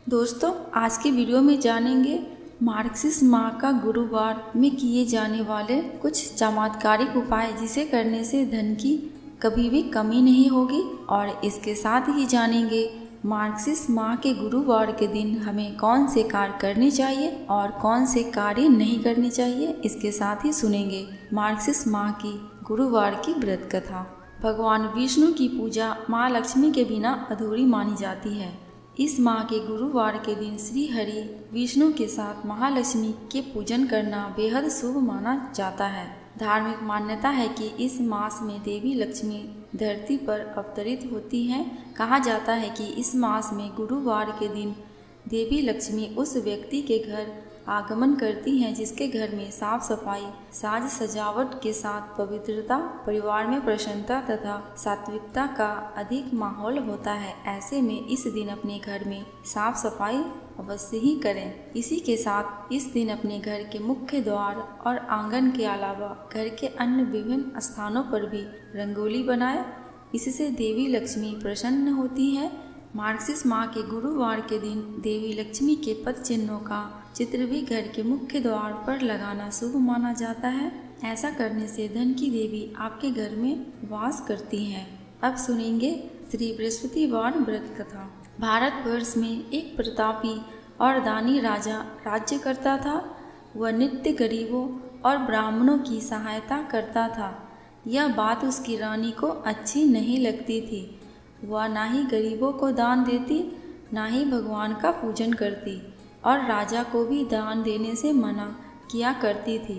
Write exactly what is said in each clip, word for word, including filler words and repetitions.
दोस्तों, आज की वीडियो में जानेंगे मार्गशीर्ष माह का गुरुवार में किए जाने वाले कुछ चमत्कारिक उपाय जिसे करने से धन की कभी भी कमी नहीं होगी। और इसके साथ ही जानेंगे मार्गशीर्ष माह के गुरुवार के दिन हमें कौन से कार्य करने चाहिए और कौन से कार्य नहीं करने चाहिए। इसके साथ ही सुनेंगे मार्गशीर्ष माह की गुरुवार की व्रत कथा। भगवान विष्णु की पूजा माँ लक्ष्मी के बिना अधूरी मानी जाती है। इस माह के गुरुवार के दिन श्री हरि विष्णु के साथ महालक्ष्मी के पूजन करना बेहद शुभ माना जाता है। धार्मिक मान्यता है कि इस मास में देवी लक्ष्मी धरती पर अवतरित होती हैं। कहा जाता है कि इस मास में गुरुवार के दिन देवी लक्ष्मी उस व्यक्ति के घर आगमन करती हैं जिसके घर में साफ सफाई, साज सजावट के साथ पवित्रता, परिवार में प्रसन्नता तथा सात्विकता का अधिक माहौल होता है। ऐसे में इस दिन अपने घर में साफ सफाई अवश्य ही करें। इसी के साथ इस दिन अपने घर के मुख्य द्वार और आंगन के अलावा घर के अन्य विभिन्न स्थानों पर भी रंगोली बनाएं। इससे देवी लक्ष्मी प्रसन्न होती है। मार्गशीर्ष माह के गुरुवार के दिन देवी लक्ष्मी के पद चिन्हों का चित्र भी घर के मुख्य द्वार पर लगाना शुभ माना जाता है। ऐसा करने से धन की देवी आपके घर में वास करती हैं। अब सुनेंगे श्री बृहस्पतिवार व्रत कथा। भारतवर्ष में एक प्रतापी और दानी राजा राज्य करता था। वह नित्य गरीबों और ब्राह्मणों की सहायता करता था। यह बात उसकी रानी को अच्छी नहीं लगती थी। वह ना ही गरीबों को दान देती, ना ही भगवान का पूजन करती और राजा को भी दान देने से मना किया करती थी।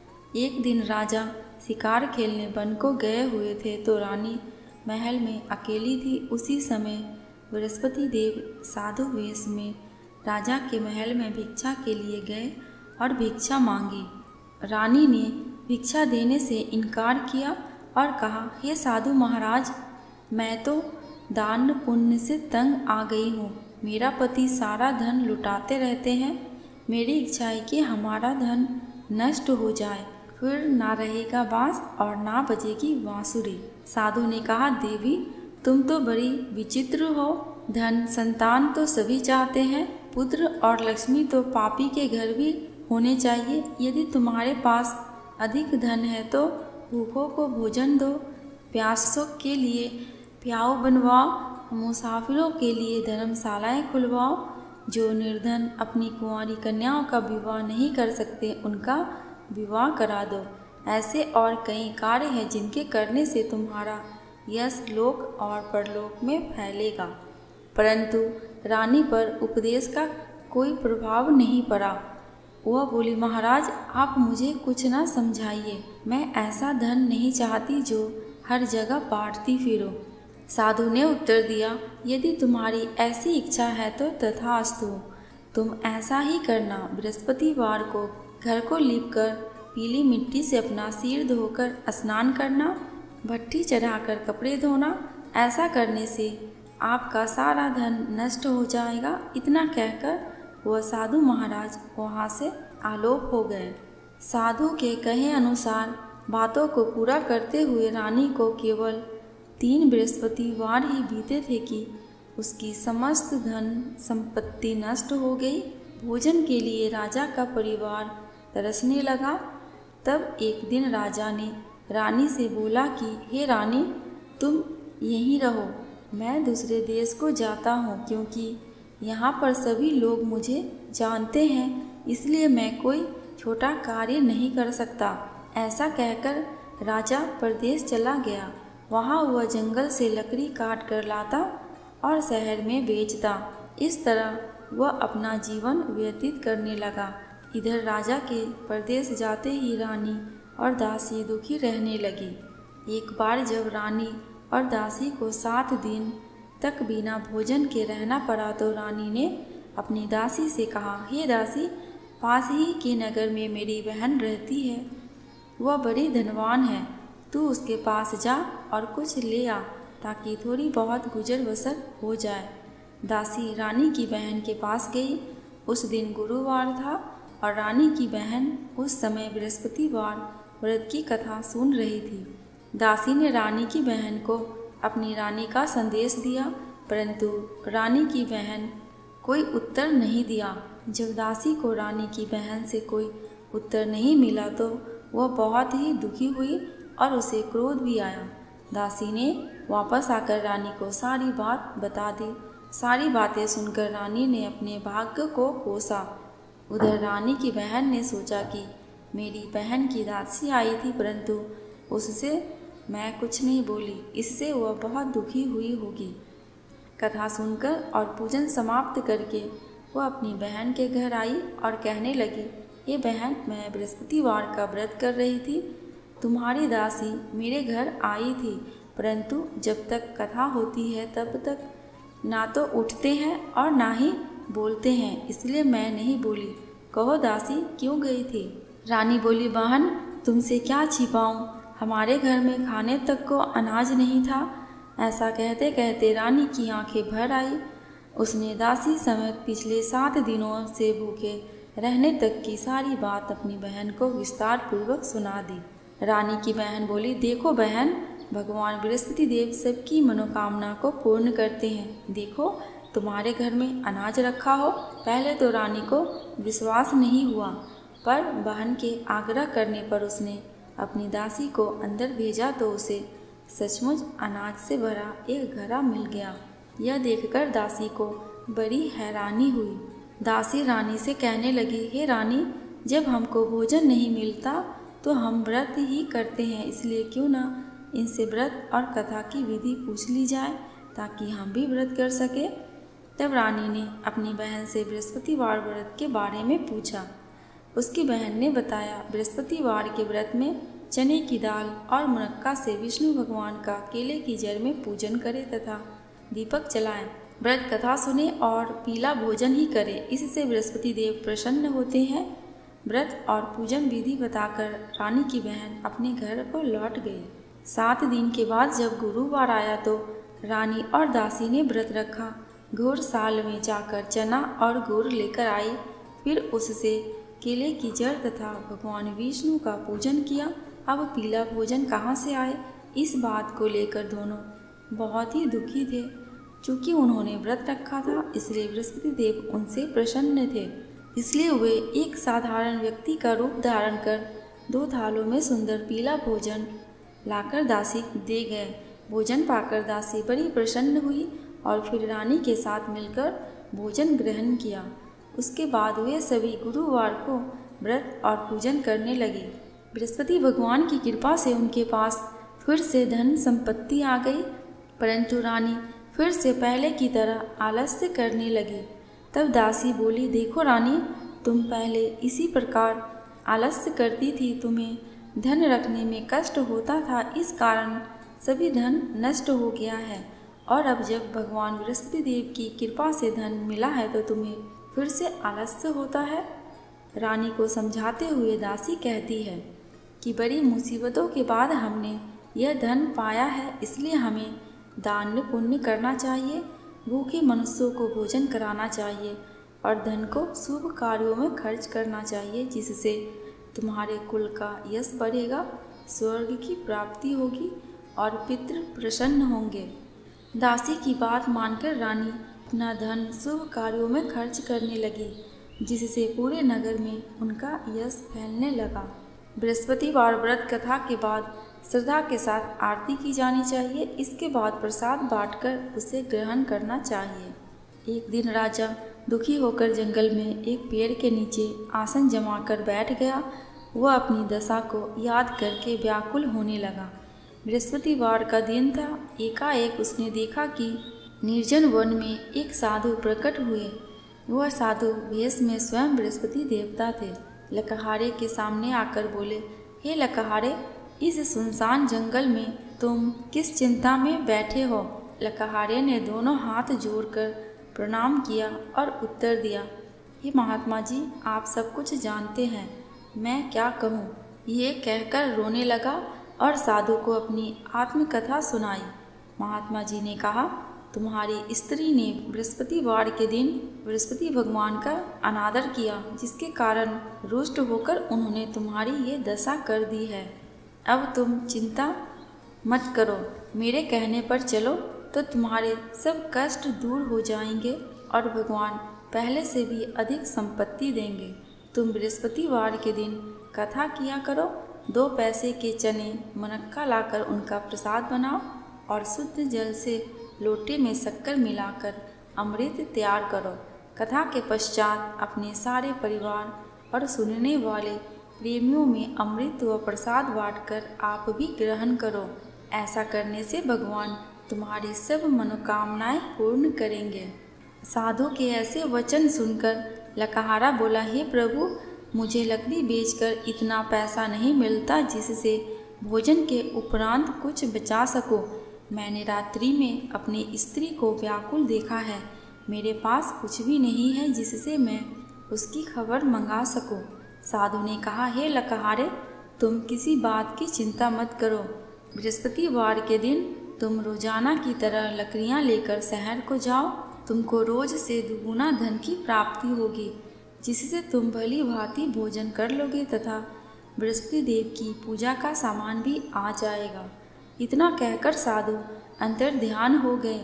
एक दिन राजा शिकार खेलने वन को गए हुए थे तो रानी महल में अकेली थी। उसी समय बृहस्पति देव साधु वेश में राजा के महल में भिक्षा के लिए गए और भिक्षा मांगी। रानी ने भिक्षा देने से इनकार किया और कहा, हे साधु महाराज, मैं तो दान पुण्य से तंग आ गई हूँ। मेरा पति सारा धन लुटाते रहते हैं। मेरी इच्छा है कि हमारा धन नष्ट हो जाए, फिर ना रहेगा बांस और ना बजेगी बांसुरी। साधु ने कहा, देवी तुम तो बड़ी विचित्र हो। धन संतान तो सभी चाहते हैं, पुत्र और लक्ष्मी तो पापी के घर भी होने चाहिए। यदि तुम्हारे पास अधिक धन है तो भूखों को भोजन दो, प्यासों के लिए प्याऊ बनवाओ, मुसाफिरों के लिए धर्मशालाएं खुलवाओ। जो निर्धन अपनी कुंवारी कन्याओं का विवाह नहीं कर सकते उनका विवाह करा दो। ऐसे और कई कार्य हैं जिनके करने से तुम्हारा यश लोक और परलोक में फैलेगा। परंतु रानी पर उपदेश का कोई प्रभाव नहीं पड़ा। वह बोली, महाराज आप मुझे कुछ ना समझाइए। मैं ऐसा धन नहीं चाहती जो हर जगह बांटती फिरो। साधु ने उत्तर दिया, यदि तुम्हारी ऐसी इच्छा है तो तथास्तु, तुम ऐसा ही करना। बृहस्पतिवार को घर को लीपकर पीली मिट्टी से अपना सिर धोकर स्नान करना, भट्ठी चढ़ाकर कपड़े धोना। ऐसा करने से आपका सारा धन नष्ट हो जाएगा। इतना कहकर वह साधु महाराज वहाँ से आलोप हो गए। साधु के कहे अनुसार बातों को पूरा करते हुए रानी को केवल तीन बृहस्पतिवार ही बीते थे कि उसकी समस्त धन संपत्ति नष्ट हो गई। भोजन के लिए राजा का परिवार तरसने लगा। तब एक दिन राजा ने रानी से बोला कि हे रानी, तुम यहीं रहो, मैं दूसरे देश को जाता हूँ, क्योंकि यहाँ पर सभी लोग मुझे जानते हैं, इसलिए मैं कोई छोटा कार्य नहीं कर सकता। ऐसा कहकर राजा परदेश चला गया। वहाँ वह जंगल से लकड़ी काट कर लाता और शहर में बेचता। इस तरह वह अपना जीवन व्यतीत करने लगा। इधर राजा के परदेश जाते ही रानी और दासी दुखी रहने लगी। एक बार जब रानी और दासी को सात दिन तक बिना भोजन के रहना पड़ा तो रानी ने अपनी दासी से कहा, हे दासी, पास ही के नगर में मेरी बहन रहती है। वह बड़ी धनवान है, तू उसके पास जा और कुछ ले आ ताकि थोड़ी बहुत गुजर बसर हो जाए। दासी रानी की बहन के पास गई। उस दिन गुरुवार था और रानी की बहन उस समय बृहस्पतिवार व्रत की कथा सुन रही थी। दासी ने रानी की बहन को अपनी रानी का संदेश दिया, परंतु रानी की बहन कोई उत्तर नहीं दिया। जब दासी को रानी की बहन से कोई उत्तर नहीं मिला तो वह बहुत ही दुखी हुई और उसे क्रोध भी आया। दासी ने वापस आकर रानी को सारी बात बता दी। सारी बातें सुनकर रानी ने अपने भाग्य को कोसा। उधर रानी की बहन ने सोचा कि मेरी बहन की दासी आई थी, परंतु उससे मैं कुछ नहीं बोली, इससे वह बहुत दुखी हुई होगी। कथा सुनकर और पूजन समाप्त करके वह अपनी बहन के घर आई और कहने लगी, ये बहन, मैं बृहस्पतिवार का व्रत कर रही थी। तुम्हारी दासी मेरे घर आई थी, परंतु जब तक कथा होती है तब तक ना तो उठते हैं और ना ही बोलते हैं, इसलिए मैं नहीं बोली। कहो दासी क्यों गई थी? रानी बोली, बहन तुमसे क्या छिपाऊं, हमारे घर में खाने तक को अनाज नहीं था। ऐसा कहते कहते रानी की आंखें भर आई। उसने दासी समेत पिछले सात दिनों से भूखे रहने तक की सारी बात अपनी बहन को विस्तार पूर्वक सुना दी। रानी की बहन बोली, देखो बहन, भगवान बृहस्पति देव सबकी मनोकामना को पूर्ण करते हैं। देखो तुम्हारे घर में अनाज रखा हो। पहले तो रानी को विश्वास नहीं हुआ, पर बहन के आग्रह करने पर उसने अपनी दासी को अंदर भेजा तो उसे सचमुच अनाज से भरा एक घड़ा मिल गया। यह देखकर दासी को बड़ी हैरानी हुई। दासी रानी से कहने लगी, हे रानी, जब हमको भोजन नहीं मिलता तो हम व्रत ही करते हैं, इसलिए क्यों ना इनसे व्रत और कथा की विधि पूछ ली जाए ताकि हम भी व्रत कर सके। तब रानी ने अपनी बहन से बृहस्पतिवार व्रत के बारे में पूछा। उसकी बहन ने बताया, बृहस्पतिवार के व्रत में चने की दाल और मुनक्का से विष्णु भगवान का केले की जड़ में पूजन करें तथा दीपक जलाएं, व्रत कथा सुने और पीला भोजन ही करें, इससे बृहस्पति देव प्रसन्न होते हैं। व्रत और पूजन विधि बताकर रानी की बहन अपने घर को लौट गई। सात दिन के बाद जब गुरुवार आया तो रानी और दासी ने व्रत रखा। घोर साल में जाकर चना और गुड़ लेकर आई, फिर उससे केले की जड़ तथा भगवान विष्णु का पूजन किया। अब पीला भोजन कहाँ से आए, इस बात को लेकर दोनों बहुत ही दुखी थे। चूँकि उन्होंने व्रत रखा था इसलिए बृहस्पति देव उनसे प्रसन्न थे, इसलिए वे एक साधारण व्यक्ति का रूप धारण कर दो थालों में सुंदर पीला भोजन लाकर दासी दे गए। भोजन पाकर दासी बड़ी प्रसन्न हुई और फिर रानी के साथ मिलकर भोजन ग्रहण किया। उसके बाद वे सभी गुरुवार को व्रत और पूजन करने लगे। बृहस्पति भगवान की कृपा से उनके पास फिर से धन संपत्ति आ गई, परंतु रानी फिर से पहले की तरह आलस्य करने लगी। तब दासी बोली, देखो रानी, तुम पहले इसी प्रकार आलस्य करती थी, तुम्हें धन रखने में कष्ट होता था, इस कारण सभी धन नष्ट हो गया है, और अब जब भगवान बृहस्पति देव की कृपा से धन मिला है तो तुम्हें फिर से आलस्य होता है। रानी को समझाते हुए दासी कहती है कि बड़ी मुसीबतों के बाद हमने यह धन पाया है, इसलिए हमें दान पुण्य करना चाहिए, भूखे मनुष्यों को भोजन कराना चाहिए और धन को शुभ कार्यों में खर्च करना चाहिए, जिससे तुम्हारे कुल का यश बढ़ेगा, स्वर्ग की प्राप्ति होगी और पितृ प्रसन्न होंगे। दासी की बात मानकर रानी अपना धन शुभ कार्यों में खर्च करने लगी, जिससे पूरे नगर में उनका यश फैलने लगा। बृहस्पतिवार व्रत कथा के बाद श्रद्धा के साथ आरती की जानी चाहिए। इसके बाद प्रसाद बांटकर उसे ग्रहण करना चाहिए। एक दिन राजा दुखी होकर जंगल में एक पेड़ के नीचे आसन जमाकर बैठ गया। वह अपनी दशा को याद करके व्याकुल होने लगा। बृहस्पतिवार का दिन था। एकाएक उसने देखा कि निर्जन वन में एक साधु प्रकट हुए। वह साधु वेश में स्वयं बृहस्पति देवता थे। लकहारे के सामने आकर बोले, हे लकहारे, इस सुनसान जंगल में तुम किस चिंता में बैठे हो? लकहारे ने दोनों हाथ जोड़कर प्रणाम किया और उत्तर दिया, हे महात्मा जी, आप सब कुछ जानते हैं, मैं क्या कहूँ। ये कहकर रोने लगा और साधु को अपनी आत्मकथा सुनाई। महात्मा जी ने कहा, तुम्हारी स्त्री ने बृहस्पतिवार के दिन बृहस्पति भगवान का अनादर किया, जिसके कारण रुष्ट होकर उन्होंने तुम्हारी ये दशा कर दी है। अब तुम चिंता मत करो, मेरे कहने पर चलो तो तुम्हारे सब कष्ट दूर हो जाएंगे और भगवान पहले से भी अधिक संपत्ति देंगे। तुम बृहस्पतिवार के दिन कथा किया करो। दो पैसे के चने मुनक्का लाकर उनका प्रसाद बनाओ और शुद्ध जल से लोटे में शक्कर मिलाकर अमृत तैयार करो। कथा के पश्चात अपने सारे परिवार और सुनने वाले प्रेमियों में अमृत व प्रसाद बांटकर आप भी ग्रहण करो। ऐसा करने से भगवान तुम्हारी सब मनोकामनाएं पूर्ण करेंगे। साधु के ऐसे वचन सुनकर लकहारा बोला, हे प्रभु, मुझे लकड़ी बेचकर इतना पैसा नहीं मिलता जिससे भोजन के उपरांत कुछ बचा सको। मैंने रात्रि में अपनी स्त्री को व्याकुल देखा है। मेरे पास कुछ भी नहीं है जिससे मैं उसकी खबर मंगा सकूं। साधु ने कहा, हे लकहारे, तुम किसी बात की चिंता मत करो। बृहस्पतिवार के दिन तुम रोजाना की तरह लकड़ियां लेकर शहर को जाओ। तुमको रोज से दुगुना धन की प्राप्ति होगी, जिससे तुम भली भांति भोजन कर लोगे तथा बृहस्पति देव की पूजा का सामान भी आ जाएगा। इतना कहकर साधु अंतर ध्यान हो गए।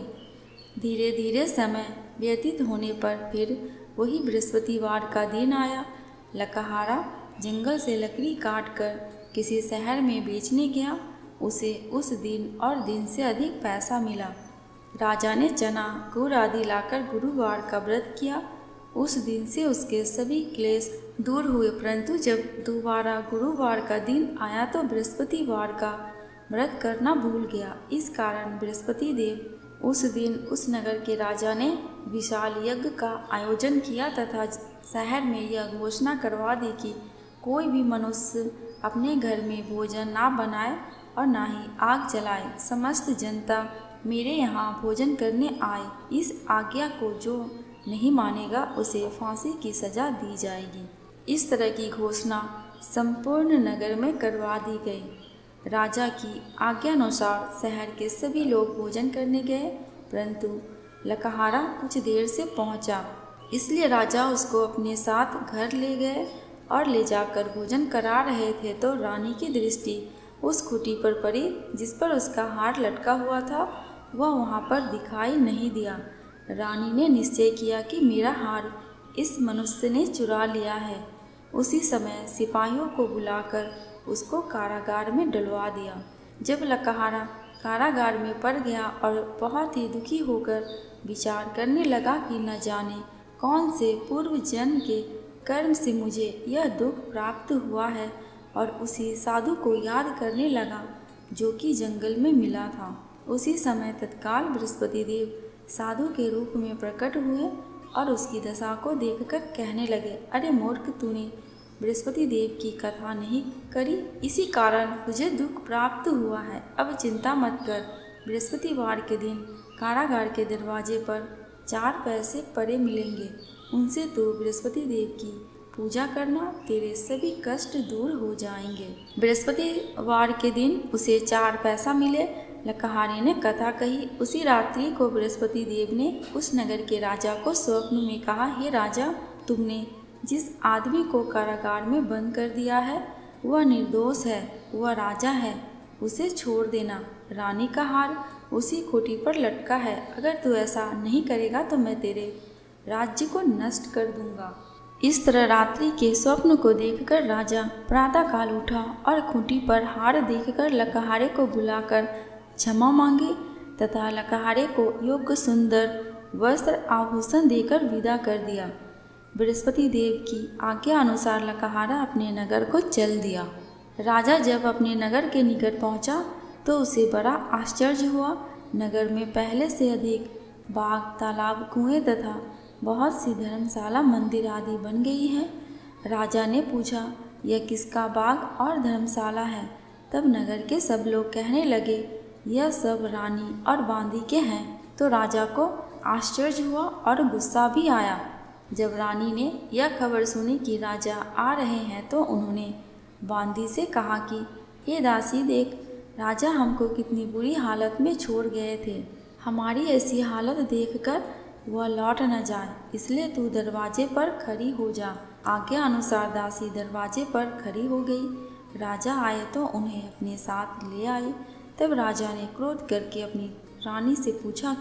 धीरे धीरे समय व्यतीत होने पर फिर वही बृहस्पतिवार का दिन आया। लकहारा जंगल से लकड़ी काटकर किसी शहर में बेचने गया। उसे उस दिन और दिन से अधिक पैसा मिला। राजा ने चना गुड़ आदि लाकर गुरुवार का व्रत किया। उस दिन से उसके सभी क्लेश दूर हुए, परंतु जब दोबारा गुरुवार का दिन आया तो बृहस्पतिवार का व्रत करना भूल गया। इस कारण बृहस्पति देव उस दिन उस नगर के राजा ने विशाल यज्ञ का आयोजन किया तथा शहर में यह घोषणा करवा दी कि कोई भी मनुष्य अपने घर में भोजन ना बनाए और ना ही आग जलाए। समस्त जनता मेरे यहाँ भोजन करने आए। इस आज्ञा को जो नहीं मानेगा उसे फांसी की सजा दी जाएगी। इस तरह की घोषणा संपूर्ण नगर में करवा दी गई। राजा की आज्ञानुसार शहर के सभी लोग भोजन करने गए, परंतु लकहारा कुछ देर से पहुंचा, इसलिए राजा उसको अपने साथ घर ले गए और ले जाकर भोजन करा रहे थे तो रानी की दृष्टि उस खूंटी पर पड़ी जिस पर उसका हार लटका हुआ था। वह वहाँ पर दिखाई नहीं दिया। रानी ने निश्चय किया कि मेरा हार इस मनुष्य ने चुरा लिया है। उसी समय सिपाहियों को बुलाकर उसको कारागार में डलवा दिया। जब लकहारा कारागार में पड़ गया और बहुत ही दुखी होकर विचार करने लगा कि न जाने कौन से पूर्व जन्म के कर्म से मुझे यह दुख प्राप्त हुआ है, और उसी साधु को याद करने लगा जो कि जंगल में मिला था। उसी समय तत्काल बृहस्पति देव साधु के रूप में प्रकट हुए और उसकी दशा को देखकर कहने लगे, अरे मूर्ख, तूने बृहस्पति देव की कथा नहीं करी, इसी कारण तुझे दुख प्राप्त हुआ है। अब चिंता मत कर। बृहस्पतिवार के दिन कारागार के दरवाजे पर चार पैसे पड़े मिलेंगे, उनसे तू बृहस्पति देव की पूजा करना, तेरे सभी कष्ट दूर हो जाएंगे। बृहस्पतिवार के दिन उसे चार पैसा मिले। लकहारे ने कथा कही। उसी रात्रि को बृहस्पति देव ने उस नगर के राजा को स्वप्न में कहा, हे राजा, तुमने जिस आदमी को कारागार में बंद कर दिया है वह निर्दोष है, वह राजा है, उसे छोड़ देना। रानी का हार उसी खूंटी पर लटका है। अगर तू ऐसा नहीं करेगा तो मैं तेरे राज्य को नष्ट कर दूंगा। इस तरह रात्रि के स्वप्न को देखकर राजा प्रातःकाल उठा और खूंटी पर हार देखकर लकहारे को बुलाकर क्षमा मांगी तथा लकहारे को योग्य सुंदर वस्त्र आभूषण देकर विदा कर दिया। बृहस्पति देव की आज्ञा अनुसार लकहारा अपने नगर को चल दिया। राजा जब अपने नगर के निकट पहुंचा तो उसे बड़ा आश्चर्य हुआ। नगर में पहले से अधिक बाग, तालाब, कुएं तथा बहुत सी धर्मशाला, मंदिर आदि बन गई हैं। राजा ने पूछा, यह किसका बाग और धर्मशाला है? तब नगर के सब लोग कहने लगे, यह सब रानी और बांदी के हैं। तो राजा को आश्चर्य हुआ और गुस्सा भी आया। जब रानी ने यह खबर सुनी कि राजा आ रहे हैं तो उन्होंने बांदी से कहा कि हे दासी, देख, राजा हमको कितनी बुरी हालत में छोड़ गए थे। हमारी ऐसी हालत देखकर वह लौट न जाए, इसलिए तू दरवाजे पर खड़ी हो जा। आज्ञा अनुसार दासी दरवाजे पर खड़ी हो गई। राजा आए तो उन्हें अपने साथ ले आई। तब राजा ने क्रोध करके अपनी रानी से पूछा कि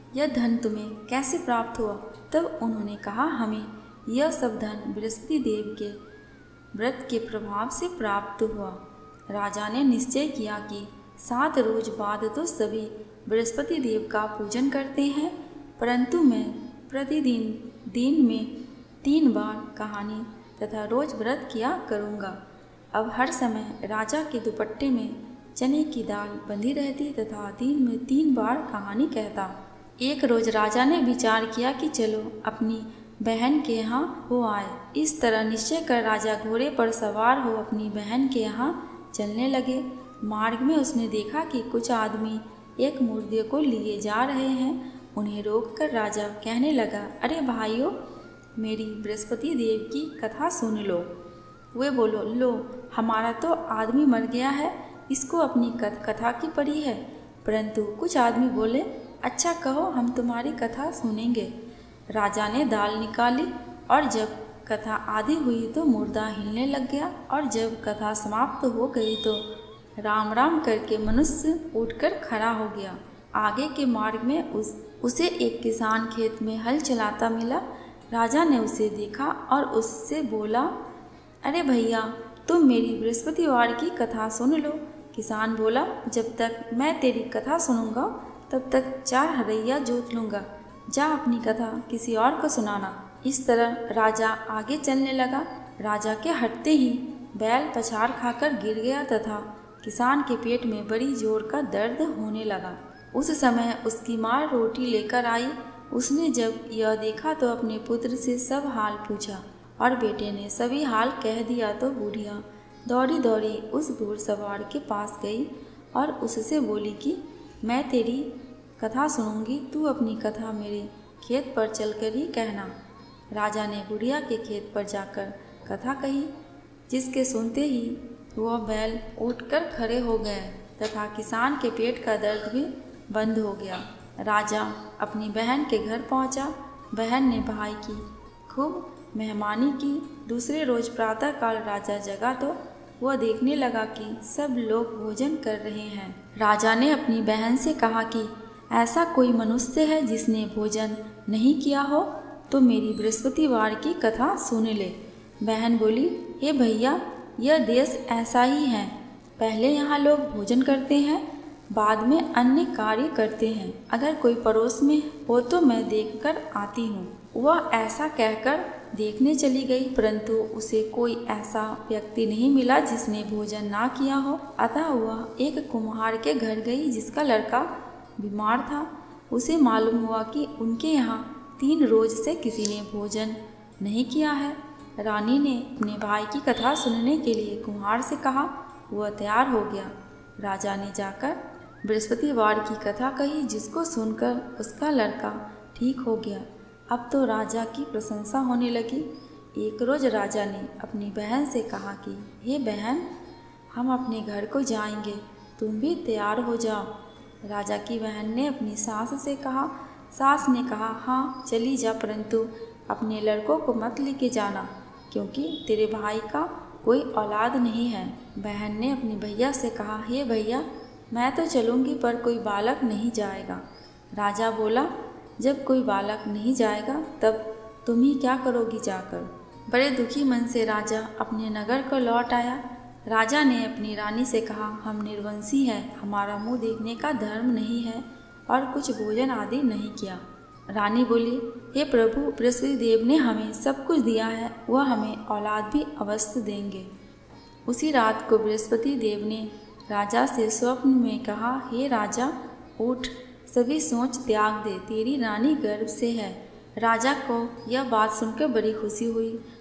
यह धन तुम्हें कैसे प्राप्त हुआ? तब उन्होंने कहा, हमें यह सब धन बृहस्पति देव के व्रत के प्रभाव से प्राप्त हुआ। राजा ने निश्चय किया कि सात रोज बाद तो सभी बृहस्पति देव का पूजन करते हैं, परंतु मैं प्रतिदिन दिन में तीन बार कहानी तथा रोज व्रत किया करूँगा। अब हर समय राजा के दुपट्टे में चने की दाल बंधी रहती तथा दिन में तीन बार कहानी कहता। एक रोज राजा ने विचार किया कि चलो अपनी बहन के यहाँ हो आए। इस तरह निश्चय कर राजा घोड़े पर सवार हो अपनी बहन के यहाँ चलने लगे। मार्ग में उसने देखा कि कुछ आदमी एक मुर्दे को लिए जा रहे हैं। उन्हें रोककर राजा कहने लगा, अरे भाइयों, मेरी बृहस्पति देव की कथा सुन लो। वे बोलो, लो हमारा तो आदमी मर गया है, इसको अपनी कथा की पड़ी है। परंतु कुछ आदमी बोले, अच्छा कहो, हम तुम्हारी कथा सुनेंगे। राजा ने दाल निकाली और जब कथा आधी हुई तो मुर्दा हिलने लग गया, और जब कथा समाप्त हो गई तो राम राम करके मनुष्य उठकर खड़ा हो गया। आगे के मार्ग में उस उसे एक किसान खेत में हल चलाता मिला। राजा ने उसे देखा और उससे बोला, अरे भैया, तुम मेरी बृहस्पतिवार की कथा सुन लो। किसान बोला, जब तक मैं तेरी कथा सुनूंगा तब तक चार हरैया जोत लूँगा, जा अपनी कथा किसी और को सुनाना। इस तरह राजा आगे चलने लगा। राजा के हटते ही बैल पछाड़ खाकर गिर गया तथा किसान के पेट में बड़ी जोर का दर्द होने लगा। उस समय उसकी माँ रोटी लेकर आई। उसने जब यह देखा तो अपने पुत्र से सब हाल पूछा, और बेटे ने सभी हाल कह दिया तो बुढ़िया दौड़ी दौड़ी उस घुड़सवार के पास गई और उससे बोली कि मैं तेरी कथा सुनूंगी, तू अपनी कथा मेरे खेत पर चलकर ही कहना। राजा ने बुढ़िया के खेत पर जाकर कथा कही, जिसके सुनते ही वह बैल उठकर खड़े हो गए तथा किसान के पेट का दर्द भी बंद हो गया। राजा अपनी बहन के घर पहुंचा। बहन ने भाई की खूब मेहमानी की। दूसरे रोज प्रातःकाल राजा जगा तो वह देखने लगा कि सब लोग भोजन कर रहे हैं। राजा ने अपनी बहन से कहा कि ऐसा कोई मनुष्य है जिसने भोजन नहीं किया हो तो मेरी बृहस्पतिवार की कथा सुन ले। बहन बोली, हे भैया, यह देश ऐसा ही है, पहले यहाँ लोग भोजन करते हैं, बाद में अन्य कार्य करते हैं। अगर कोई पड़ोस में हो तो मैं देखकर आती हूँ। वह ऐसा कहकर देखने चली गई, परंतु उसे कोई ऐसा व्यक्ति नहीं मिला जिसने भोजन ना किया हो। अतः वह एक कुम्हार के घर गई जिसका लड़का बीमार था। उसे मालूम हुआ कि उनके यहाँ तीन रोज से किसी ने भोजन नहीं किया है। रानी ने अपने भाई की कथा सुनने के लिए कुम्हार से कहा। वह तैयार हो गया। राजा ने जाकर बृहस्पतिवार की कथा कही, जिसको सुनकर उसका लड़का ठीक हो गया। अब तो राजा की प्रशंसा होने लगी। एक रोज राजा ने अपनी बहन से कहा कि हे बहन, हम अपने घर को जाएंगे, तुम भी तैयार हो जाओ। राजा की बहन ने अपनी सास से कहा। सास ने कहा, हाँ चली जा, परंतु अपने लड़कों को मत लेके जाना, क्योंकि तेरे भाई का कोई औलाद नहीं है। बहन ने अपने भैया से कहा, हे भैया, मैं तो चलूँगी पर कोई बालक नहीं जाएगा। राजा बोला, जब कोई बालक नहीं जाएगा तब तुम ही क्या करोगी जाकर। बड़े दुखी मन से राजा अपने नगर को लौट आया। राजा ने अपनी रानी से कहा, हम निर्वंशी हैं, हमारा मुंह देखने का धर्म नहीं है और कुछ भोजन आदि नहीं किया। रानी बोली, हे प्रभु, बृहस्पति देव ने हमें सब कुछ दिया है, वह हमें औलाद भी अवश्य देंगे। उसी रात को बृहस्पति देव ने राजा से स्वप्न में कहा, हे राजा, उठ, सभी सोच त्याग दे, तेरी रानी गर्भ से है। राजा को यह बात सुनकर बड़ी खुशी हुई।